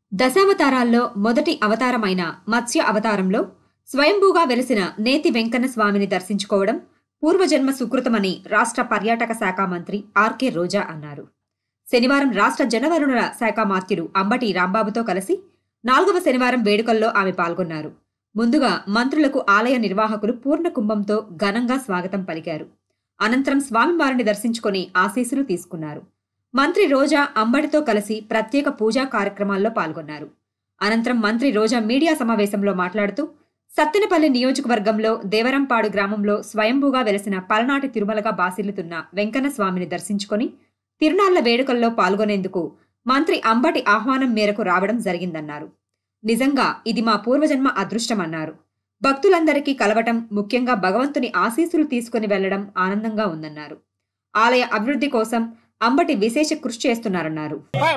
దశావతారాల్లో మొదటి అవతారమైన మత్స్య అవతారంలో స్వయంభూగా వెలిసిన నేతి వెంకన్న స్వామిని దర్శించుకోవడం పూర్వజన్మ సుకృతమని రాష్ట్ర పర్యాటక శాఖ మంత్రి ఆర్కే రోజా అన్నారు. శనివారం రాష్ట్ర జలవనరుల శాఖ మాత్యులు అంబటి రాంబాబుతో కలిసి 4వ శనివారం వేడుకల్లో ఆమె పాల్గొన్నారు. ముందుగా మంత్రులకు ఆలయ నిర్వాహకులు పూర్ణ కుంభంతో ఘనంగా స్వాగతం పలికారు. అనంతరం స్వామివారిని దర్శించుకుని ఆశీస్సులు తీసుకున్నారు. మంత్రి రోజా అంబటితో కలిసి ప్రత్యేక పూజా కార్యక్రమాల్లో పాల్గొన్నారు. అనంతరం మంత్రి రోజా మీడియా సమావేశంలో మాట్లాడుతూ సత్తెనపల్లి నియోజకవర్గంలో దేవరంపాడు గ్రామంలో స్వయంభూగా వెలసిన పలనాటి తిరుమలగా బాసిల్లుతున్న వెంకన్న స్వామిని దర్శించుకుని తిరునాళ్ల వేడుకల్లో పాల్గొనేందుకు మంత్రి అంబటి ఆహ్వానం మేరకు రావడం జరిగిందన్నారు. నిజంగా ఇది మా పూర్వజన్మ అదృష్టమన్నారు. భక్తులందరికీ కలవటం, ముఖ్యంగా భగవంతుని ఆశీస్సులు తీసుకుని వెళ్లడం ఆనందంగా ఉందన్నారు. ఆలయ అభివృద్ధి కోసం అంబటి విశేష కృషి చేస్తున్నారన్నారు.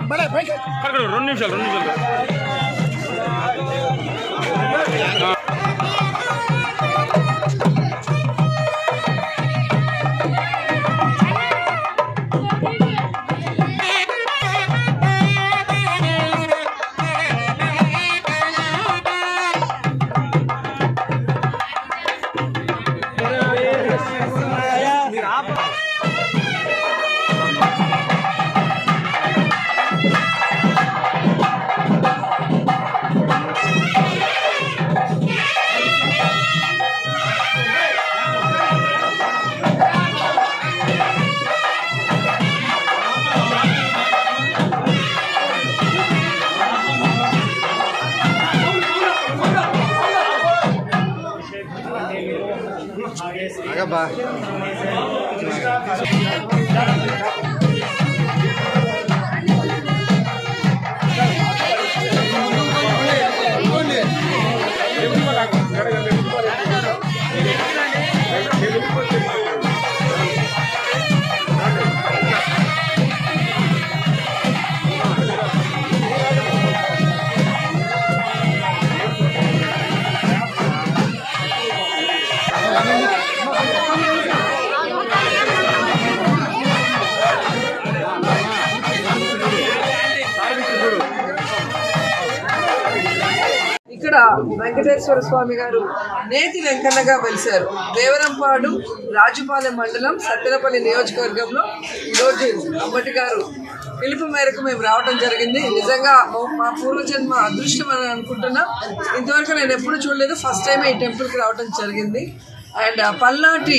ఇక్కడ వెంకటేశ్వర స్వామి గారు నేతి వెంకన్నగా వెలిశారు. దేవరంపాడు రాజుపాలెం మండలం సత్తెనపల్లి నియోజకవర్గంలో ఈరోజు అంబటి గారు పిలుపు మేరకు మేము రావడం జరిగింది. నిజంగా మా పూర్వజన్మ అదృష్టం అని అనుకుంటున్నా. ఇంతవరకు నేను ఎప్పుడు చూడలేదు, ఫస్ట్ టైం ఈ టెంపుల్కి రావడం జరిగింది. అండ్ పల్నాటి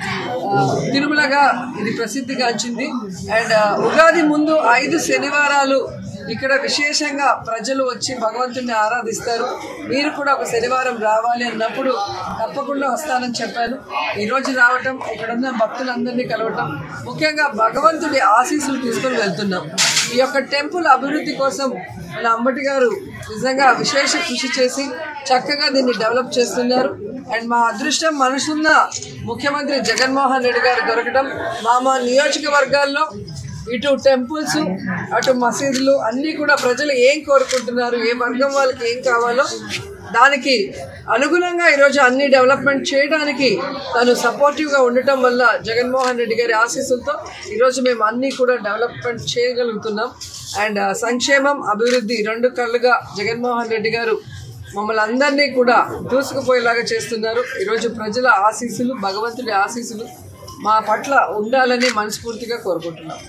తిరుమలగా ఇది ప్రసిద్ధిగాంచింది. అండ్ ఉగాది ముందు 5 శనివారాలు ఇక్కడ విశేషంగా ప్రజలు వచ్చి భగవంతుని ఆరాధిస్తారు. మీరు కూడా ఒక శనివారం రావాలి అన్నప్పుడు తప్పకుండా వస్తానని చెప్పాను. ఈరోజు రావటం, ఇక్కడున్న భక్తులందరినీ కలవటం, ముఖ్యంగా భగవంతుడి ఆశీస్సులు తీసుకొని వెళ్తున్నాం. ఈ యొక్క టెంపుల్ అభివృద్ధి కోసం మన అంబటి గారు నిజంగా విశేష కృషి చేసి చక్కగా దీన్ని డెవలప్ చేస్తున్నారు. అండ్ మా అదృష్టం మనసున్న ముఖ్యమంత్రి జగన్మోహన్ రెడ్డి గారు దొరకడం. మా నియోజకవర్గాల్లో ఇటు టెంపుల్స్, అటు మసీదులు అన్నీ కూడా ప్రజలు ఏం కోరుకుంటున్నారు, ఏ వర్గం వాళ్ళకి ఏం కావాలో దానికి అనుగుణంగా ఈరోజు అన్ని డెవలప్మెంట్ చేయడానికి తను సపోర్టివ్గా ఉండటం వల్ల జగన్మోహన్ రెడ్డి గారి ఆశీస్సులతో ఈరోజు మేము అన్నీ కూడా డెవలప్మెంట్ చేయగలుగుతున్నాం. అండ్ సంక్షేమం, అభివృద్ధి 2 కళ్ళుగా జగన్మోహన్ రెడ్డి గారు మమ్మల్ని అందరినీ కూడా దూసుకుపోయేలాగా చేస్తున్నారు. ఈరోజు ప్రజల ఆశీస్సులు, భగవంతుడి ఆశీస్సులు మా పట్ల ఉండాలని మనస్ఫూర్తిగా కోరుకుంటున్నాం.